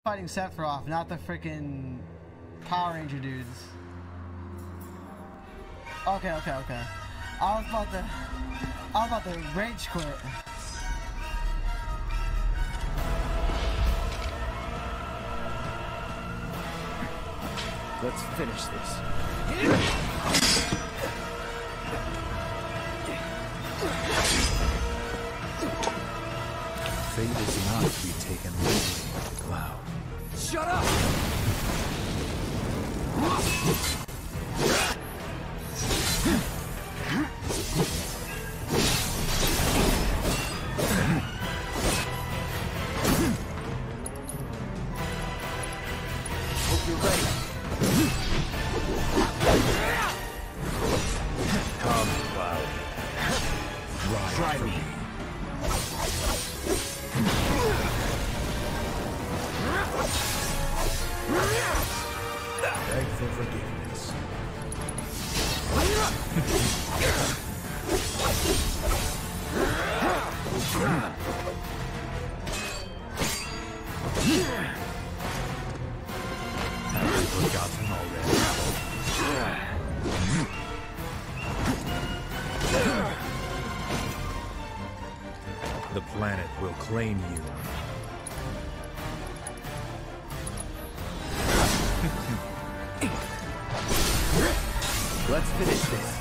Fighting Sephiroth, not the freaking Power Ranger dudes. Okay. I was about to rage quit. Let's finish this. Fate is not to be taken lightly, Cloud. Shut up! Hope you're ready. Come, Cloud. Try me. Beg for forgiveness. Have you forgotten already? The planet will claim you. Let's finish this.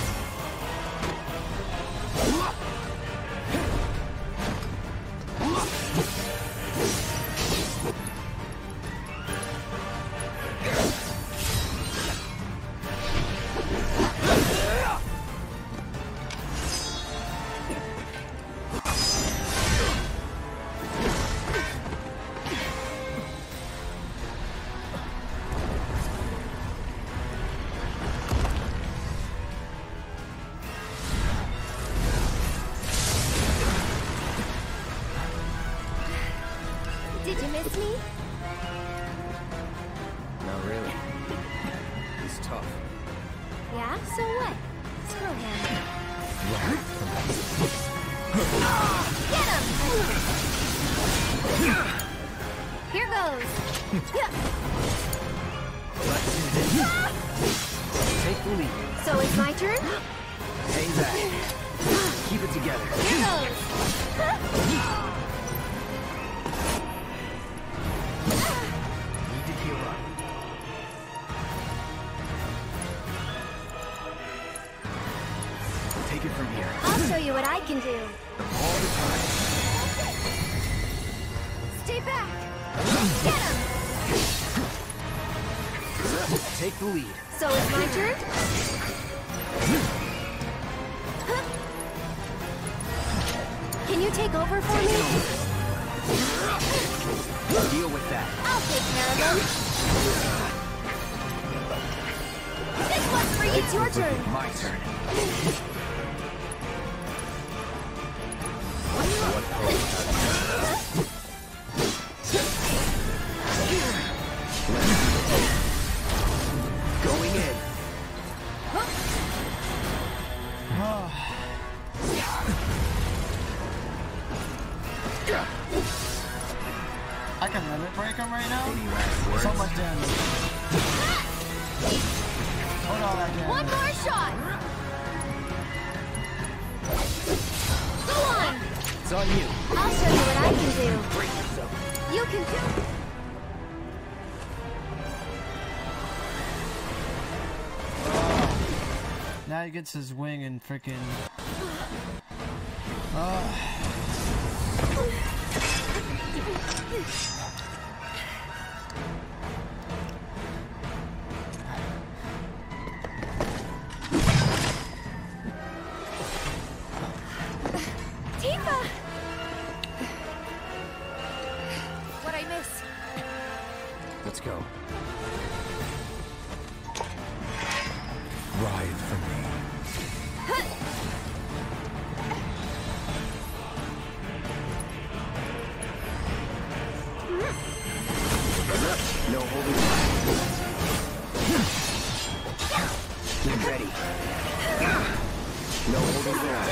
Did you miss me? Not really. He's tough. Yeah? So what? Screw him. Right. Get him! Here goes. Let's do this. Take the lead. So it's my turn? Hang back. Keep it together. Here goes. Need to heal up. Take it from here. I'll show you what I can do. All the time. Stay back. Get him! Take the lead. So it's my turn? Can you take over for me? Deal with that. I'll take care of them. This one's for you. It's your turn. My turn. What pose have you? Going in. I can limit break him right now. Any last words? So much damage. Hold on, that damage. One more shot. Go on. It's on you. I'll show you what I can do. Break yourself. You can do. Now he gets his wing and freaking. Tifa! What'd I miss? Let's go. Ride for me. No holding back. Get ready. No holding back.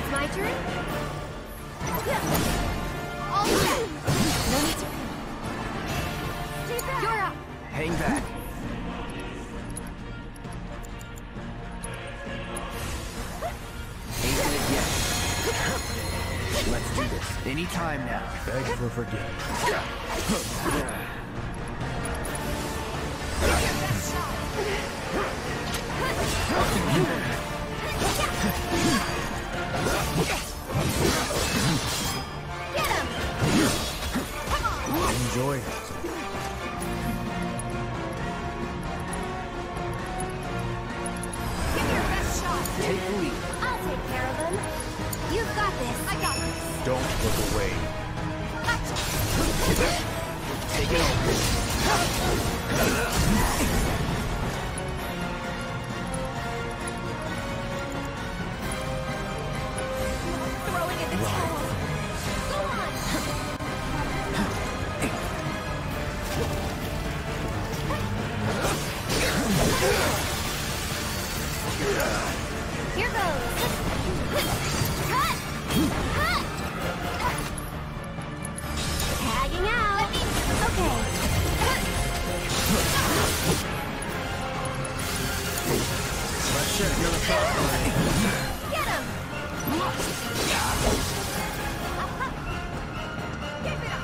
it's my turn. All set. No need to. You're up. Hang back. Ain't dead yet. Let's do this. Any time now. Beg for forgiveness. Get him! Enjoy it. Give your best shot. Take the lead. I'll take care of him. You've got this. I got this. Don't look away. Take it over. Throwing in the towel. Go on. Here goes. Cut. Cut. Tagging out. Okay. Shit, you're the first one. Get him. Give it up.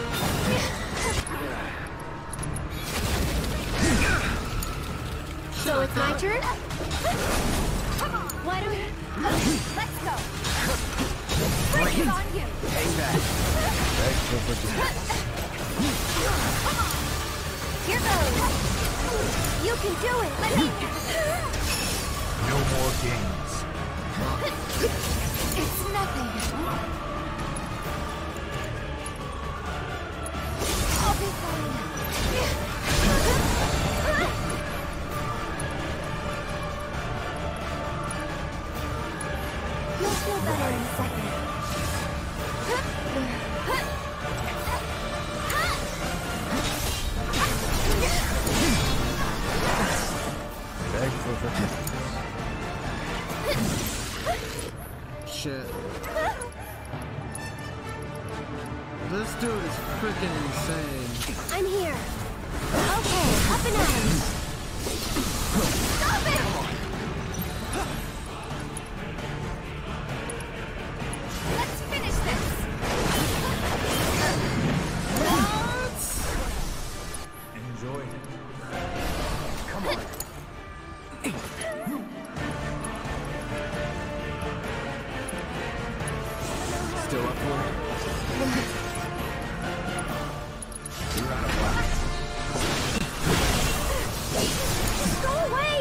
So it's my turn? Why don't we... Let's go. Bring it on you. Hang back. Beg for forgiveness. Here goes. You can do it. Let me... No more games. It's nothing. I'll be fine. You'll feel better in a second. Beg for forgiveness. Shit. This dude is freaking insane. I'm here. Okay, up and at him. Stop it! Let's finish this. Enjoy it. Come on. Still up for it? You're out of luck. Go away!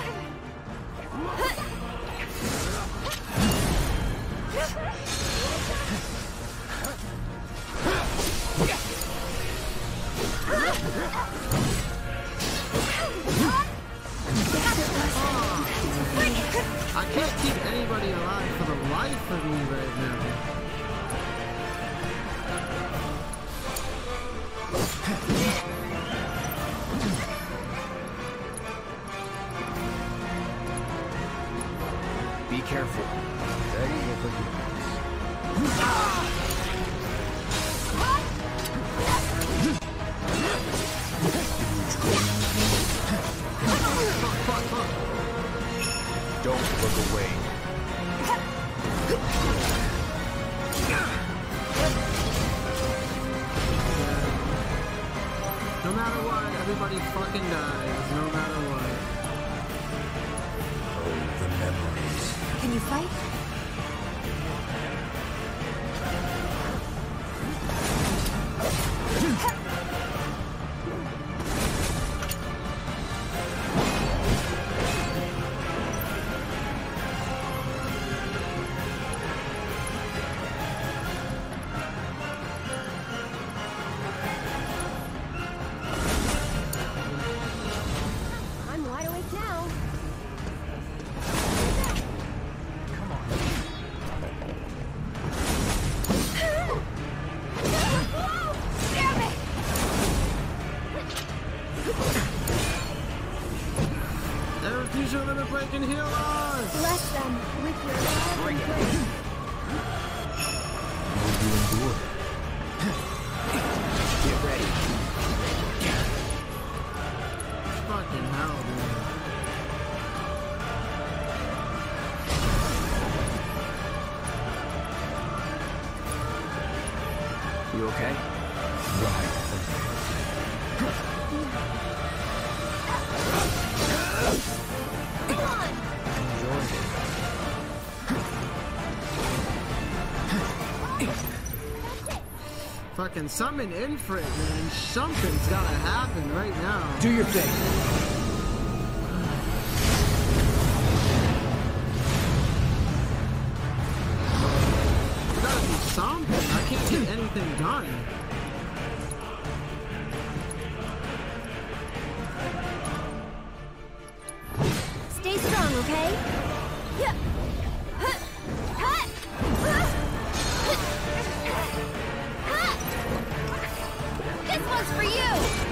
I can't keep anybody alive for the life of me right now. Be careful. Beg for forgiveness. Don't look away. No matter what, everybody fucking dies. No matter what. Oh, the memories. Can you fight? I'm wide awake now. Come on. You okay? Right. Come on! Enjoyed it. Fucking summon Infrit, man. Something's gotta happen right now. Do your thing. There's gotta be something. I can't get anything done. Stay strong, okay? Yeah. This one's for you!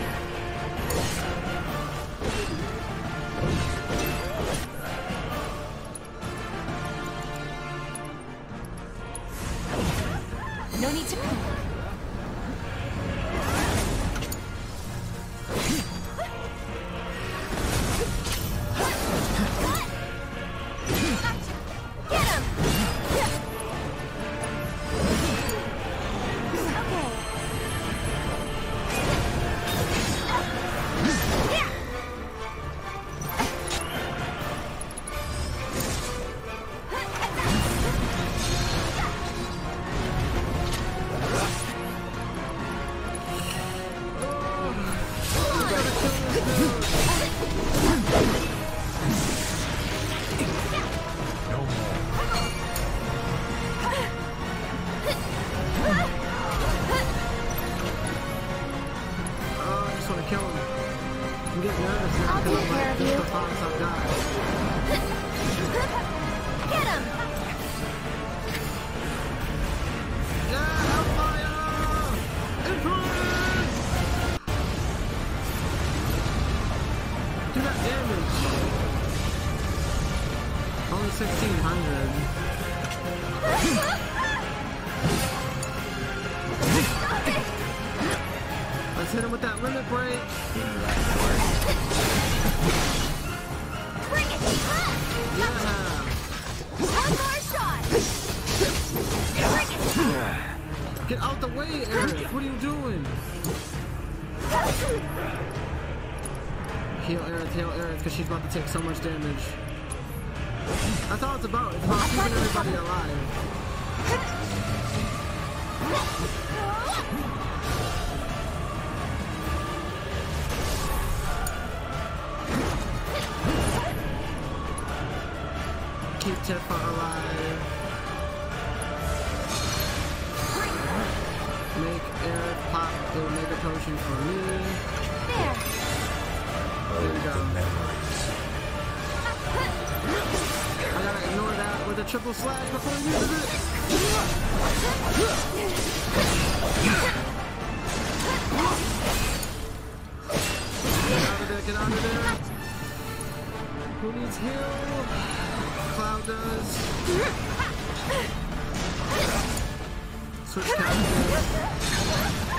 No need to... Get him! Okay. No more. Oh, I just wanna kill him. I'm getting nervous now I'll because take I'm care like, of this is you. the farthest I've got. Get him! Yeah, Hellfire! Influence! Do that damage. Only 1,600. Let's hit him with that limit break. Bring it! Yeah. One more shot! Bring it! Get out the way, Eric. What are you doing? Heal Eric, because she's about to take so much damage. That's all it's about. It's about keeping everybody alive. Keep Tifa alive. Make Eric pop the mega potion for me. There! There we The go. memories. I gotta ignore that with a triple slash before he uses it. Get out of there, get out of there. Who needs heal? Cloud does. Switch characters.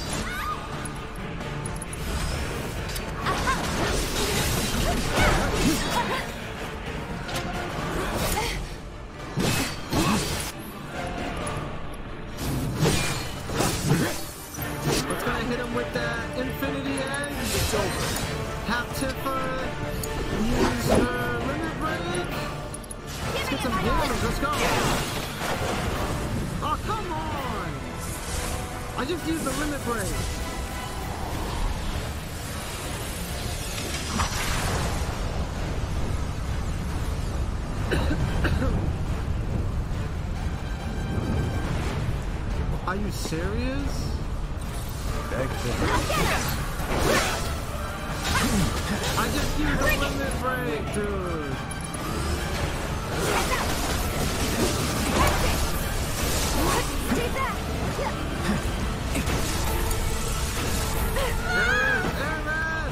Let's go hit him with that Infinity Edge. It's over. Have Tifa use her limit break. Let's get some damage. Let's go. Oh, come on. I just used the limit break. Are you serious? Beg for I just used the limit break, dude. Stay back! Aaron!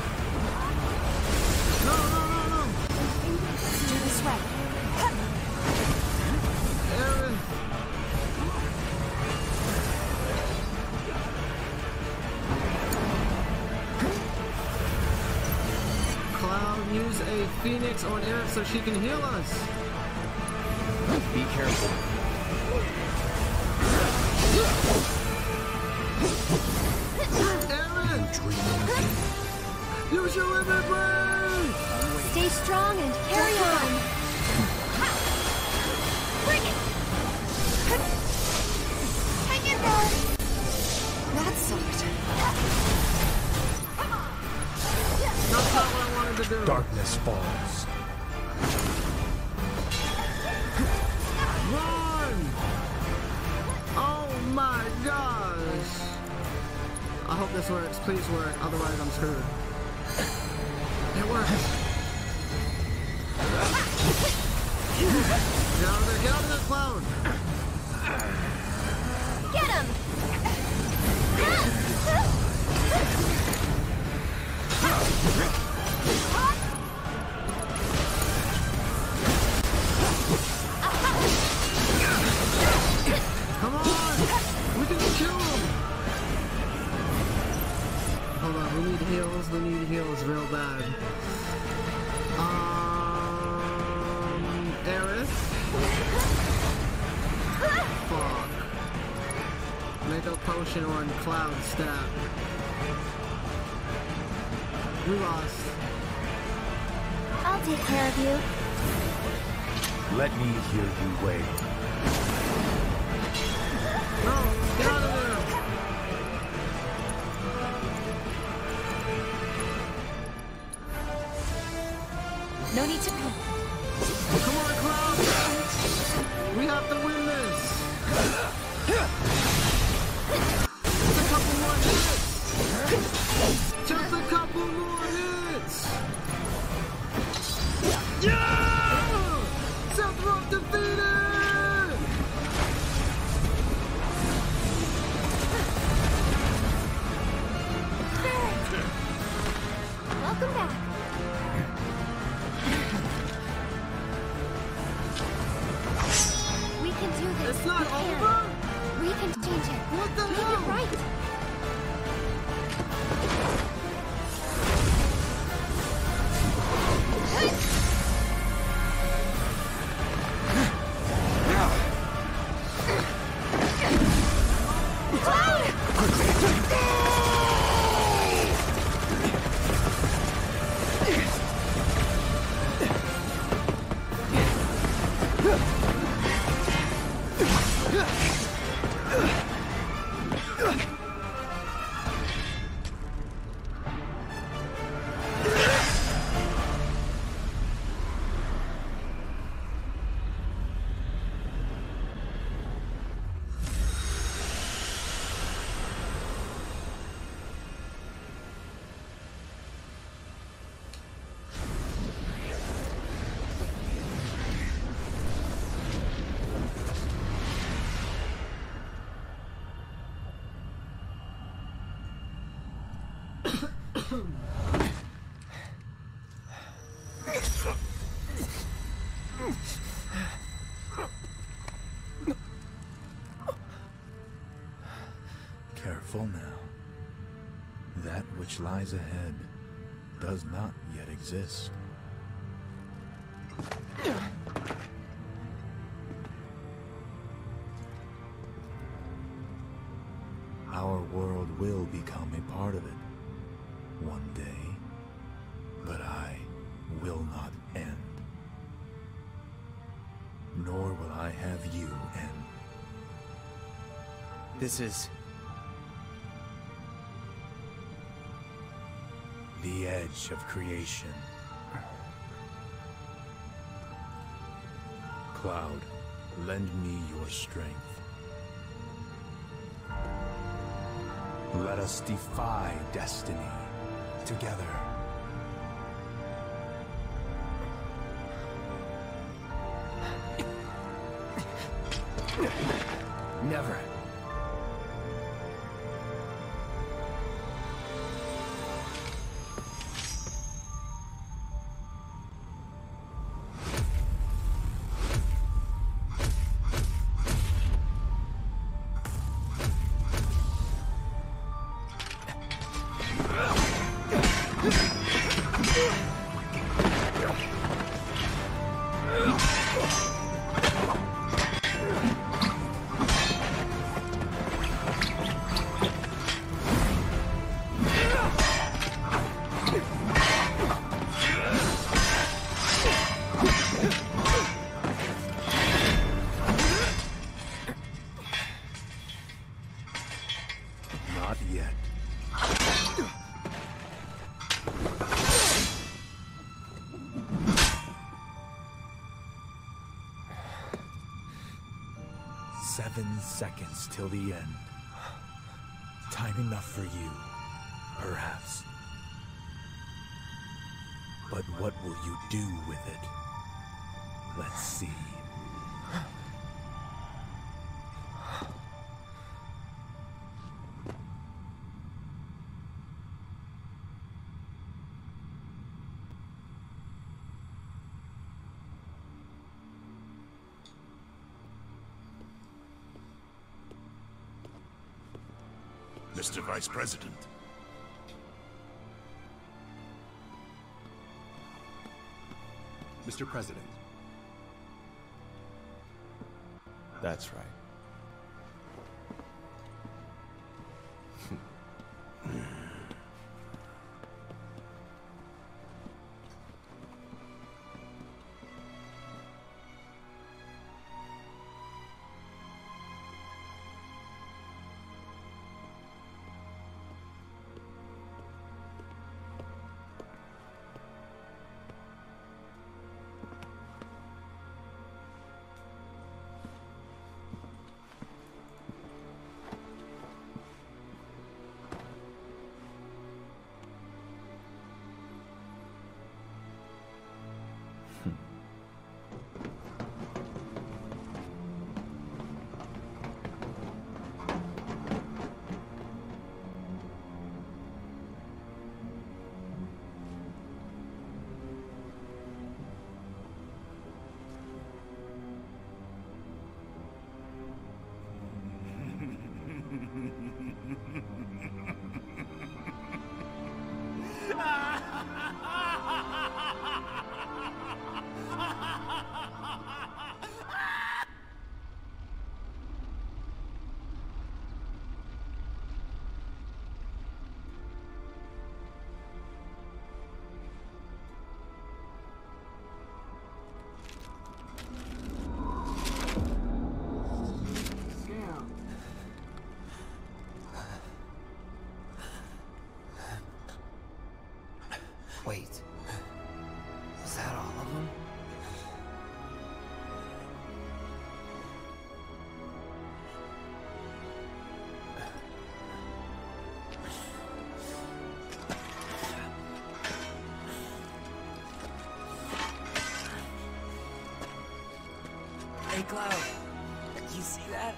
No. Do this right. Aaron! Cloud, use a Phoenix on Eric so she can heal us. Be careful. dreaming? Use your limit break! Stay strong and carry on. Bring it! Hang in there! That's sort. That's not what I wanted to do. Darkness falls. Run! Oh my gosh! I hope this works. Please work. Otherwise, I'm screwed. It works. Get out of there. Get out of this cloud. Get him! Come on! We can kill him! Hold on, we need heals. We need heals real bad. Aerith? Fuck. Make a potion on Cloud Stab. We lost. I'll take care of you. Let me hear you wail. No! Get out of there! No need to panic. Come on, Cloud! We have to win this! Just a couple more hits! Just a couple more hits! Yeah! Sephiroth defeated! Welcome back. We can do this. It's not We can. over? We can change it. What the Make hell? it right. Careful now. That which lies ahead does not yet exist. Our world will become a part of it one day, but I will not end. Nor will I have you end. This is... The edge of creation. Cloud, lend me your strength. Let us defy destiny together. Never. 7 seconds till the end. Time enough for you, perhaps. But what will you do with it? Let's see. Mr. Vice President. Mr. President. That's right. Wait. Was that all of them? Hey, Cloud. You see that?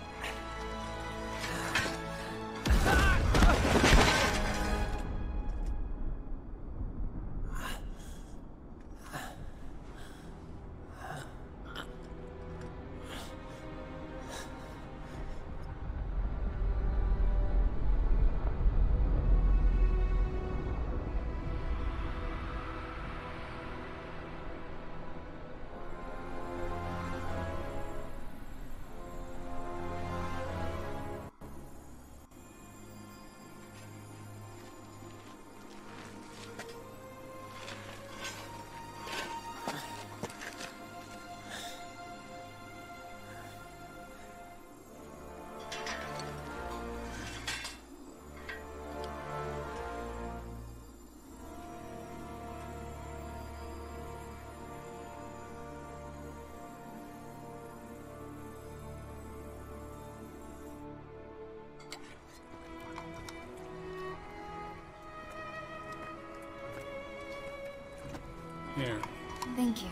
Here. Thank you.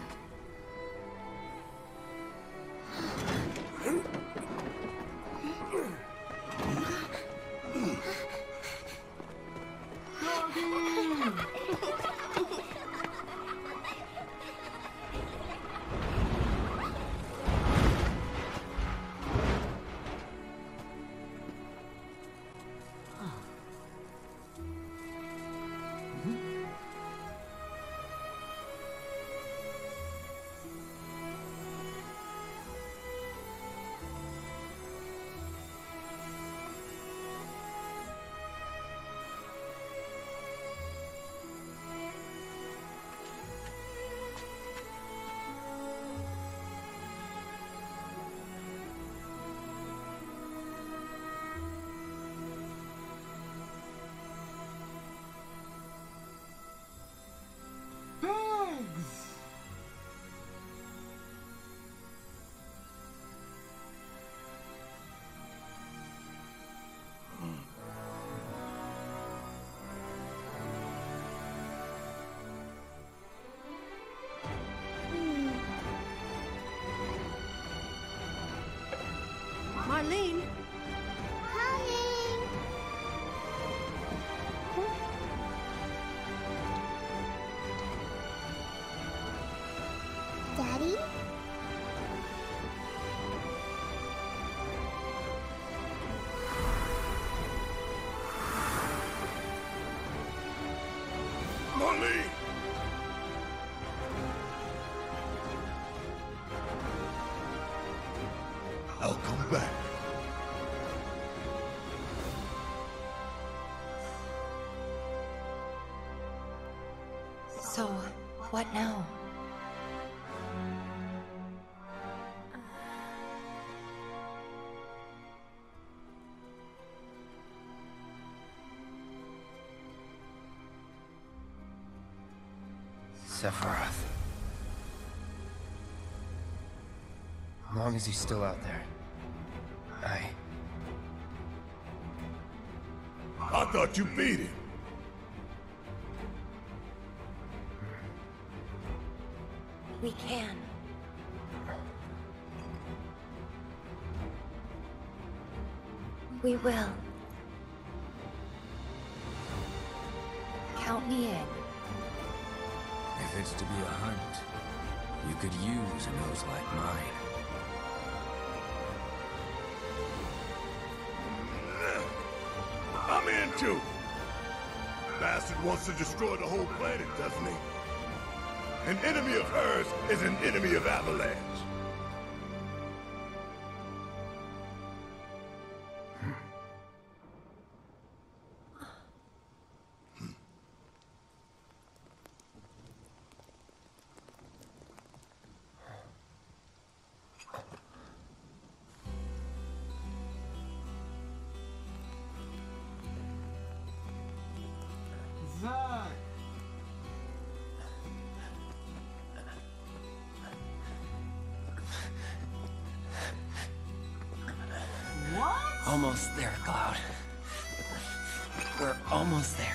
Marlene. Coming. Daddy? Marlene! I'll come back. So, what now? Sephiroth. As long as he's still out there, I thought you beat him. We can. We will. Count me in. If it's to be a hunt, you could use a nose like mine. I'm in too. Bastard wants to destroy the whole planet, doesn't he? An enemy of hers is an enemy of Avalanche. Zack! What? almost there, Cloud. We're almost there.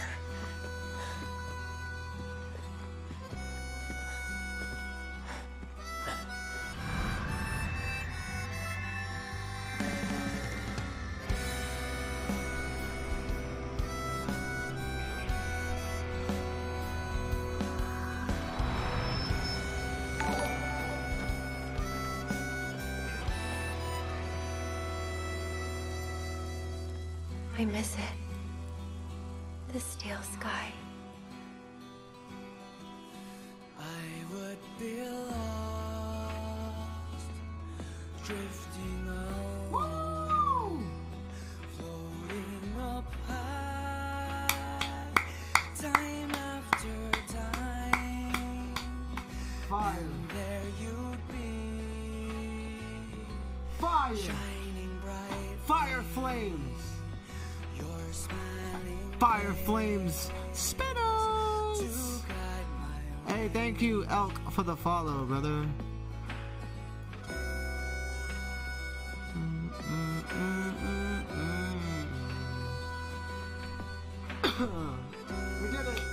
I miss it. The steel sky. I would be lost, drifting alone, floating up high, time after time. Fire. And there you'd be, Fire. shining bright. Fire flames. You're smiling. Fire flames. Spinners. To guide my way. Hey, thank you, Elk, for the follow, brother. We did it.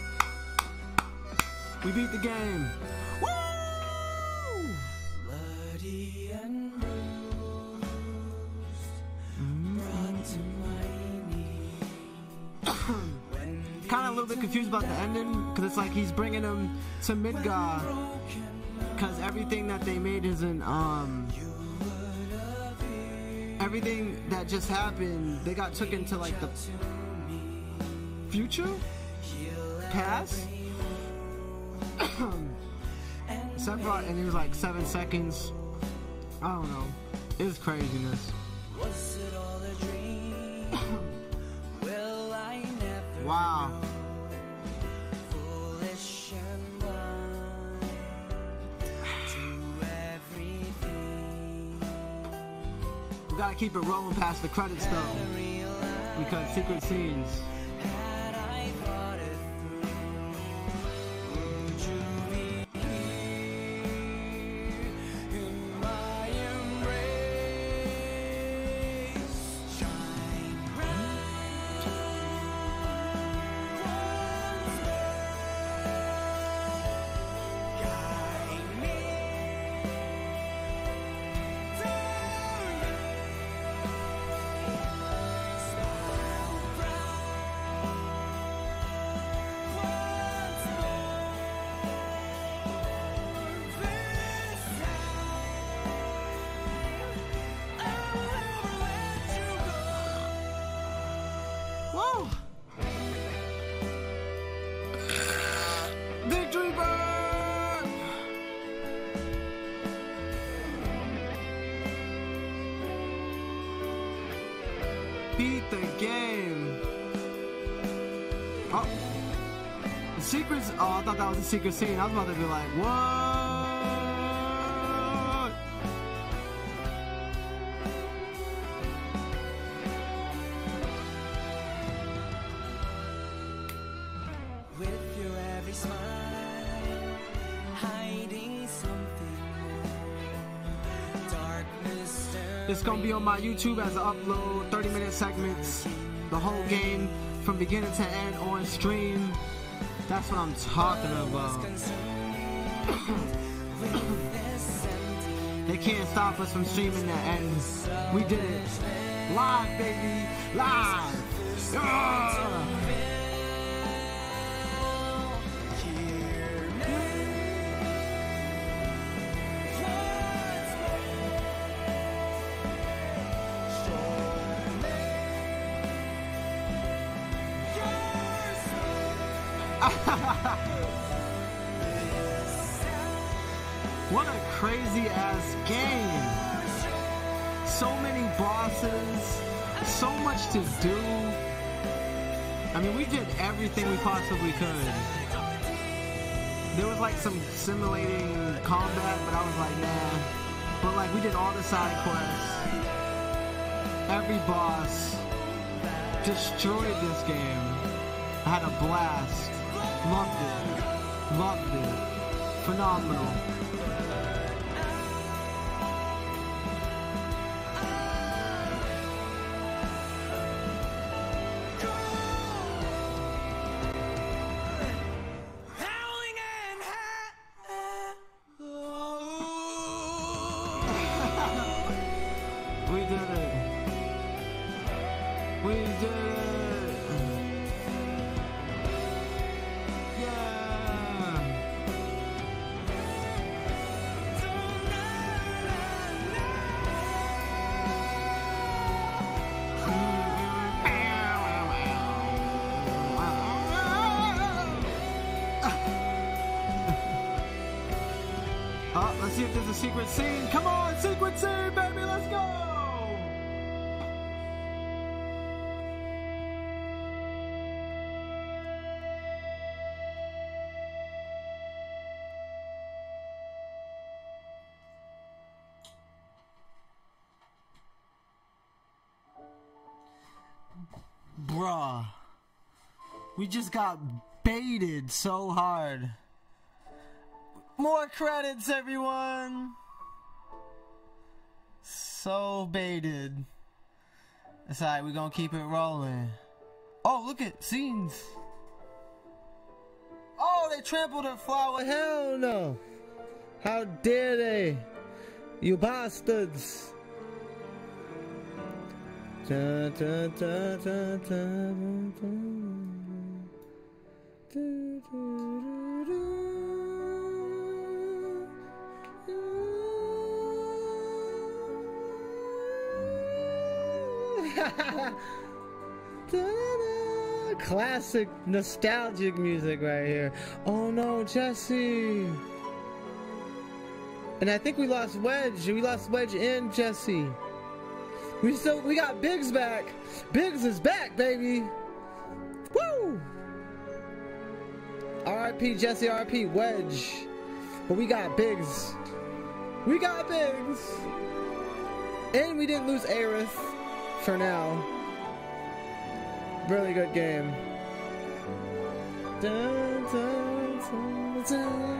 We beat the game. Woo! Bloody and bruised, brought to my knees. Kind of a little bit confused about the ending, because it's like he's bringing him to Midgar, because everything that they made isn't, everything that just happened, they got took into like the future? Past? Sephiroth, and he was like 7 seconds. I don't know. It's craziness. Was it all a dream? Well, I never Wow. foolish and blind to everything. We gotta keep it rolling past the credits though, because secret scenes. Had I thought it through, would you be here in my embrace? Shine bright once more, guide me, beat the game. Oh. The secrets. Oh, I thought that was a secret scene. I was about to be like, what? With your every smile, hiding something more. Darkness. It's gonna be on my YouTube as an upload, 30-minute segments, the whole game from beginning to end on stream. That's what I'm talking about. They can't stop us from streaming the end. We did it live, baby, live. What a crazy ass game. So many bosses, so much to do. I mean, we did everything we possibly could. There was like some simulating combat, but I was like, nah. But like, we did all the side quests. Every boss. Destroyed this game. I had a blast. Loved it. Loved it. Phenomenal. We did it. We did it. Yeah. Oh, let's see if there's a secret scene. Come on, secret scene, baby, let's go. Bruh, we just got baited so hard. More credits, everyone. So baited. It's alright, we're gonna keep it rolling. Oh, look at scenes. Oh, they trampled a flower. Hell no. How dare they? You bastards. Da, da, da, da, da, da, da, classic nostalgic music right here. Oh no, Jesse. And I think we lost Wedge. We lost Wedge and Jesse. We got Biggs back. Biggs is back, baby. Woo! R.I.P. Jesse, R.I.P. Wedge. But we got Biggs. We got Biggs. And we didn't lose Aerith for now. Really good game. Dun, dun, dun, dun.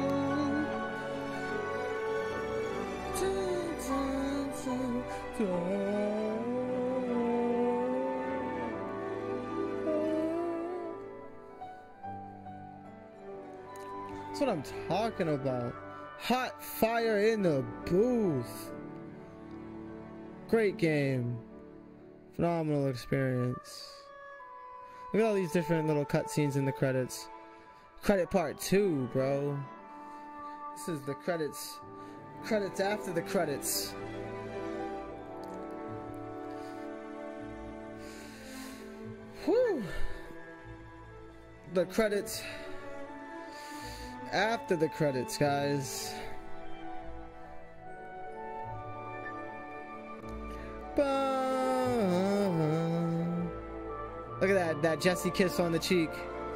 That's what I'm talking about. Hot fire in the booth. Great game. Phenomenal experience. Look at all these different little cutscenes in the credits. Credit part 2, bro. This is the credits. Credits after the credits. Whew. The credits after the credits, guys. Ba that Jesse kiss on the cheek.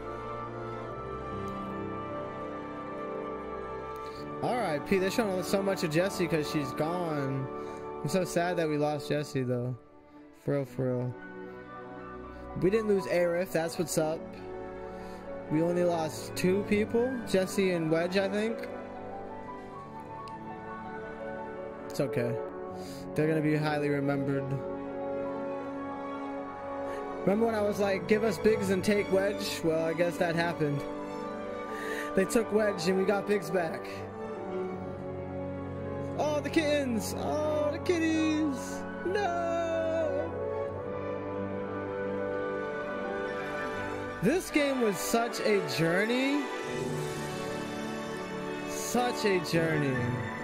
R.I.P. They're showing us so much of Jessie because she's gone. I'm so sad that we lost Jessie though. For real, for real. We didn't lose Aerith, that's what's up. We only lost 2 people, Jessie and Wedge, I think. It's okay. They're gonna be highly remembered. Remember when I was like, give us Biggs and take Wedge? Well, I guess that happened. They took Wedge and we got Biggs back. Oh, the kittens! Oh, the kitties! No! This game was such a journey. Such a journey.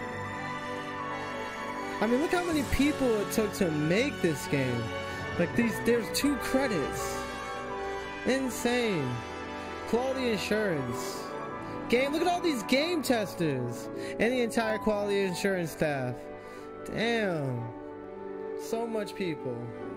I mean, look how many people it took to make this game. Like there's 2 credits. Insane. Quality assurance. Game, look at all these game testers. And the entire quality assurance staff. Damn. So much people.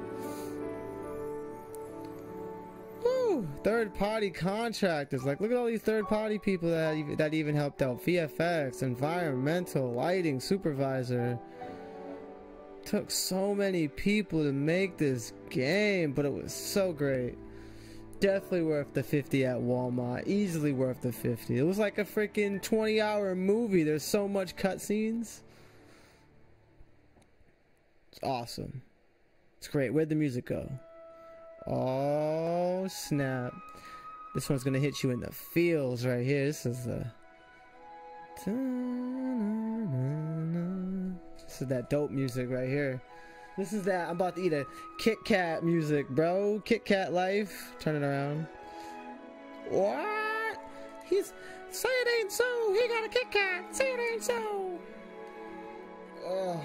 Woo. Third party contractors. Like, look at all these third party people that even helped out. VFX, environmental, lighting, supervisor. Took so many people to make this game, but it was so great. Definitely worth the 50 at Walmart. Easily worth the 50. It was like a freaking 20-hour movie. There's so much cutscenes. It's awesome. It's great. Where'd the music go? Oh, snap. This one's gonna hit you in the feels right here. This is the... This is that dope music right here. This is that I'm about to eat a Kit Kat music, bro. Kit Kat life. Turn it around. What? He's... Say it ain't so. He got a Kit Kat. Say it ain't so. Oh.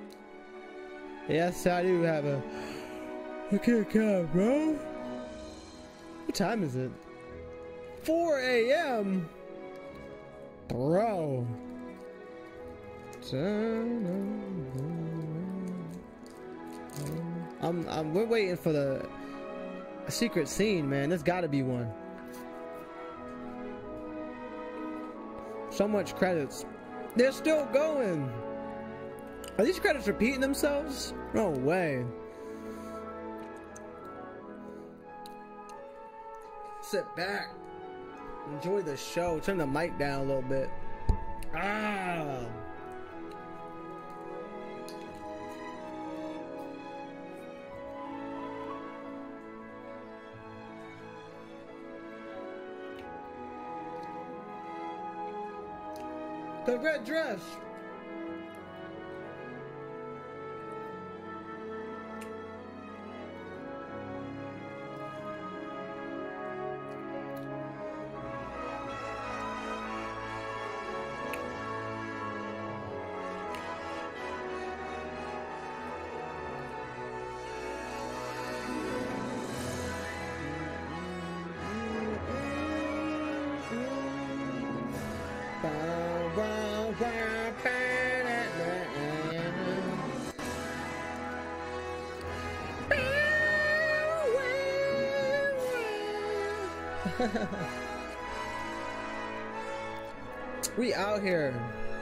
Yes, I do have a Kit Kat, bro. What time is it? 4 a.m. Bro. We're waiting for a secret scene, man. There's gotta be one. So much credits. They're still going. Are these credits repeating themselves? No way. Sit back. Enjoy the show. Turn the mic down a little bit. Ah. The red dress. We out here.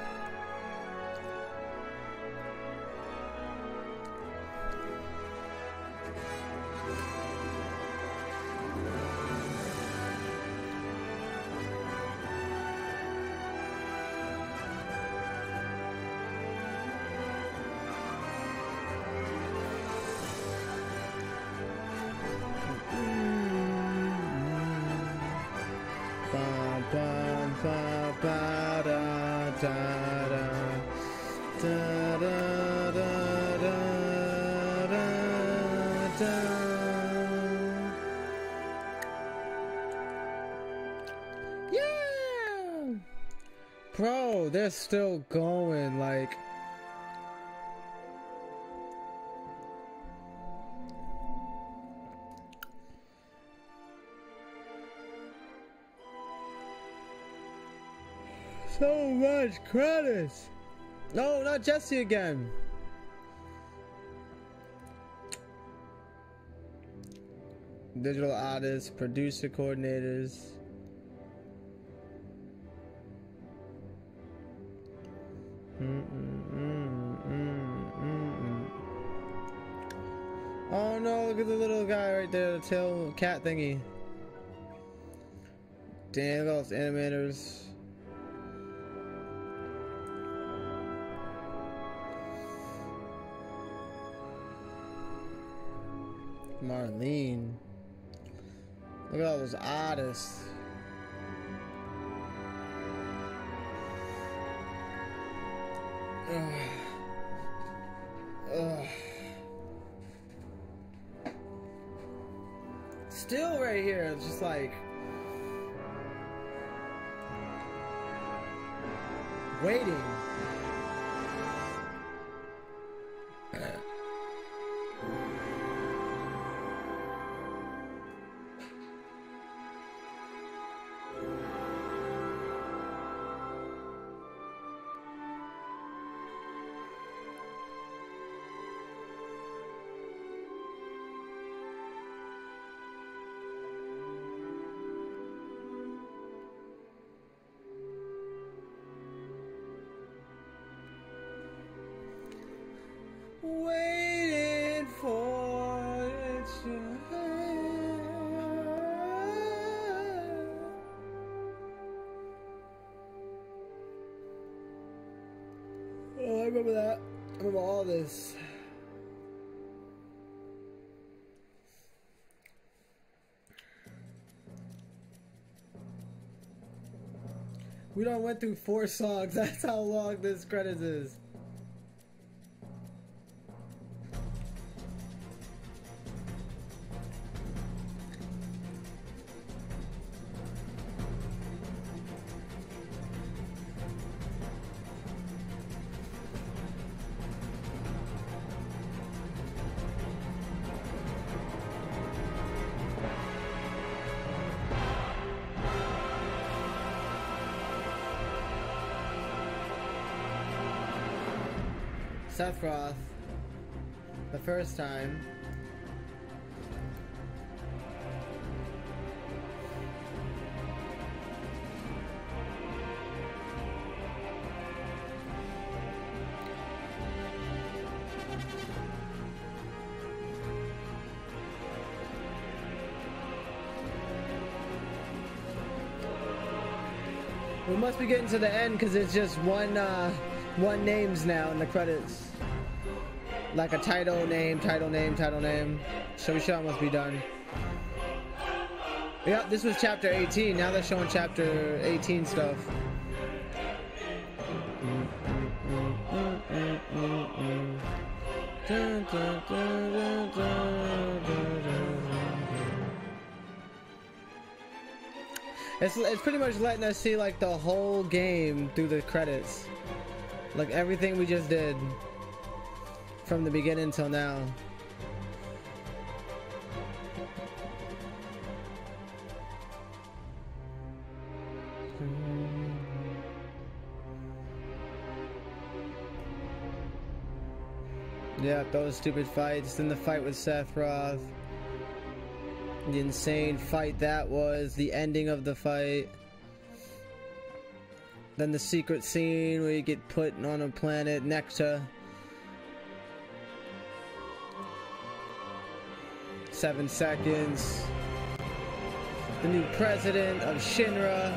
Yeah, bro, they're still going. Like, so much credits. No, not Jesse again. Digital artists, producer coordinators. Oh no, look at the little guy right there, the tail cat thingy. Damn, look at those animators. Marlene. Look at all those artists. Ugh. Ugh. Still right here, it's just like waiting. Waiting for it to Oh, I remember that. I remember all this. We done went through 4 songs. That's how long this credits is. Sephiroth, the first time. We must be getting to the end because it's just one names now in the credits. Like a title name, title name, title name. So we should almost be done. Yeah, this was chapter 18. Now they're showing chapter 18 stuff. It's pretty much letting us see like the whole game through the credits. Like everything we just did. From the beginning till now. Yeah, those stupid fights. Then the fight with Sephiroth. The insane fight that was. The ending of the fight. Then the secret scene where you get put on a planet next to 7 seconds. The new president of Shinra.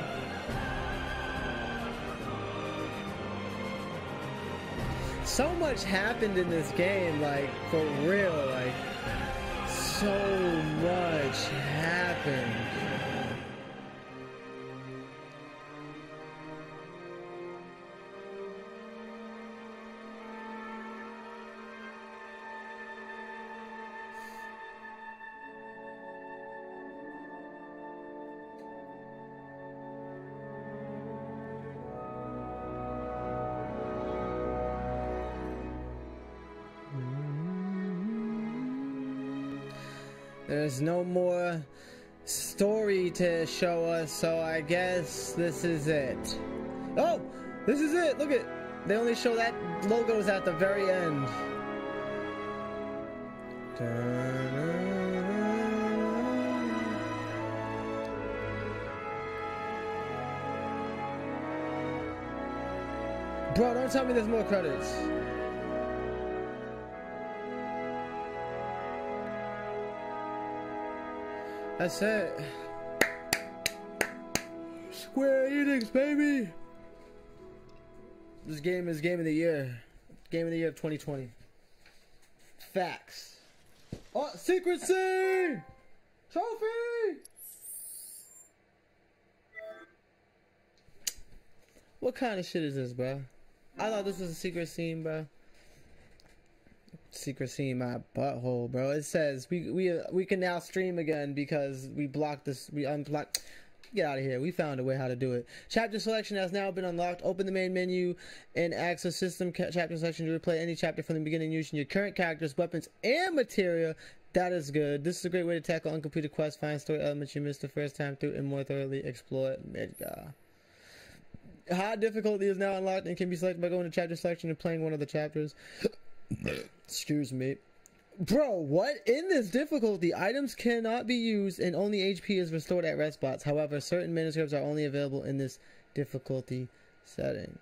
So much happened in this game, like for real, like so much happened. There's no more story to show us, so I guess this is it. Oh! This is it! Look at... They only show that logos at the very end. Bro, don't tell me there's more credits. That's it. Square Enix, baby. This game is game of the year. Game of the year of 2020. Facts. Oh, secret scene! Trophy! What kind of shit is this, bro? I thought this was a secret scene, bro. Secret scene, my butthole, bro. It says we can now stream again because we blocked this. We unblocked. Get out of here. We found a way how to do it. Chapter selection has now been unlocked. Open the main menu and access system chapter selection to replay any chapter from the beginning using your current characters, weapons, and material. That is good. This is a great way to tackle uncompleted quests, find story elements you missed the first time through, and more thoroughly explore Midgar. High difficulty is now unlocked and can be selected by going to chapter selection and playing one of the chapters. Excuse me. Bro, what? In this difficulty, items cannot be used and only HP is restored at rest spots. However, certain manuscripts are only available in this difficulty setting.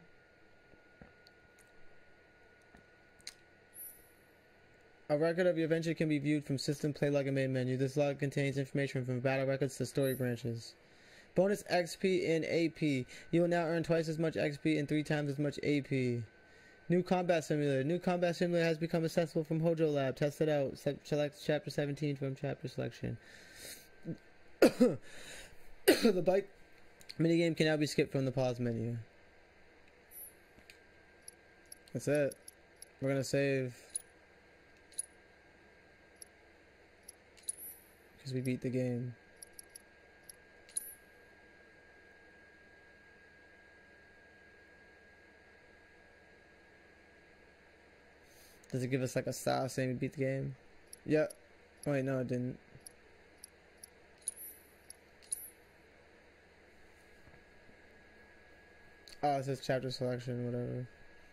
A record of your adventure can be viewed from system play log and main menu. This log contains information from battle records to story branches. Bonus XP and AP. You will now earn twice as much XP and 3 times as much AP. New combat simulator. New combat simulator has become accessible from Hojo Lab. Test it out. Select chapter 17 from chapter selection. The bike minigame can now be skipped from the pause menu. That's it. We're gonna save. Because we beat the game. Does it give us like a style saying we beat the game? Yep. Oh, wait, no, it didn't. Oh, it says chapter selection,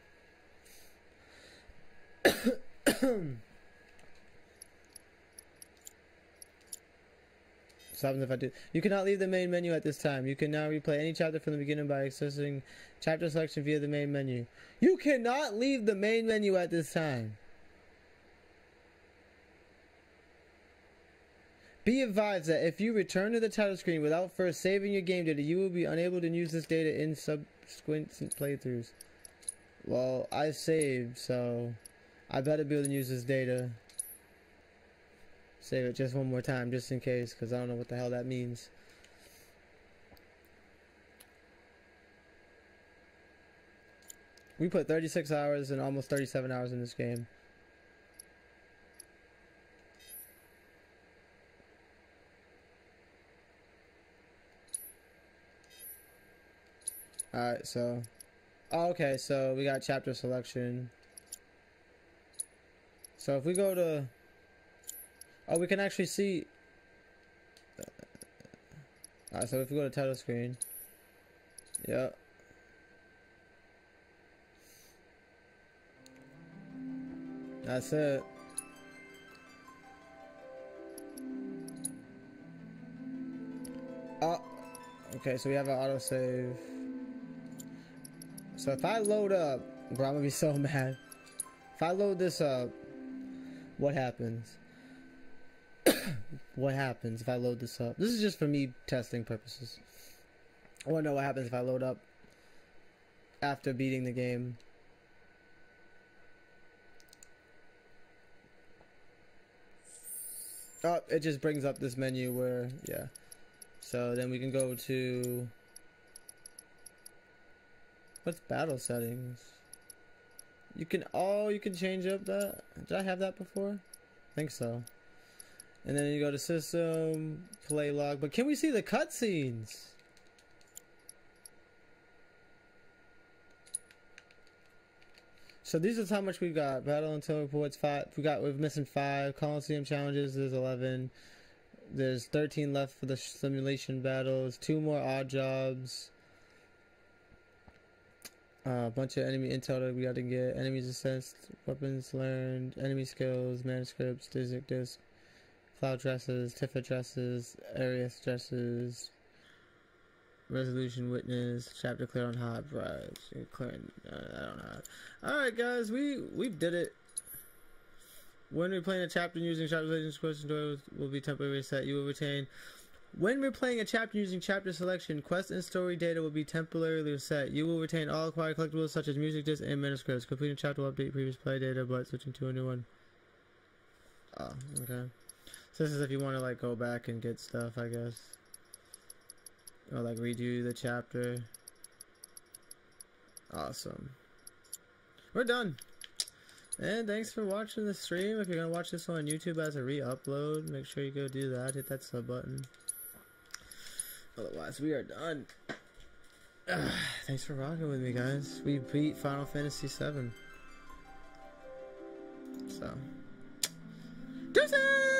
whatever. So happens if I do. You cannot leave the main menu at this time. You can now replay any chapter from the beginning by accessing chapter selection via the main menu. You cannot leave the main menu at this time. Be advised that if you return to the title screen without first saving your game data, you will be unable to use this data in subsequent playthroughs. Well, I saved, so I better be able to use this data. Save it just one more time, just in case, because I don't know what the hell that means. We put 36 hours and almost 37 hours in this game. Alright, so... Oh, okay, so we got chapter selection. So if we go to... Oh, we can actually see... Alright, so if we go to title screen... Yep. That's it. Oh, okay, so we have an autosave. So if I load up... Bro, I'm gonna be so mad. If I load this up, what happens? What happens if I load this up? This is just for me testing purposes. I want to know what happens if I load up after beating the game. Oh, it just brings up this menu where, yeah. So then we can go to... What's battle settings? You can, oh, you can change up that. Did I have that before? I think so. And then you go to system, play log. But can we see the cutscenes? So these is how much we got. Battle until reports 5. We're missing 5. Coliseum challenges, there's 11. There's 13 left for the simulation battles. 2 more odd jobs. A bunch of enemy intel that we got to get. Enemies assessed, weapons learned, enemy skills, manuscripts, disc, cloud dresses, Tifa dresses, Arius dresses, resolution witness. Chapter clear on hot drives. Clearing. I don't know. All right, guys, we did it. When we're playing a chapter using chapter selection, question door will be temporarily reset. You will retain. When we're playing a chapter using chapter selection, quest and story data will be temporarily reset. You will retain all acquired collectibles such as music discs and manuscripts. Completing a chapter will update previous play data, but switching to a new one. Oh, okay. So this is if you want to like go back and get stuff, I guess. Or like redo the chapter. Awesome. We're done. And thanks for watching the stream. If you're going to watch this on YouTube as a re-upload, make sure you go do that. Hit that sub button. Otherwise, we are done. Thanks for rocking with me, guys. We beat Final Fantasy VII. So. Deuces!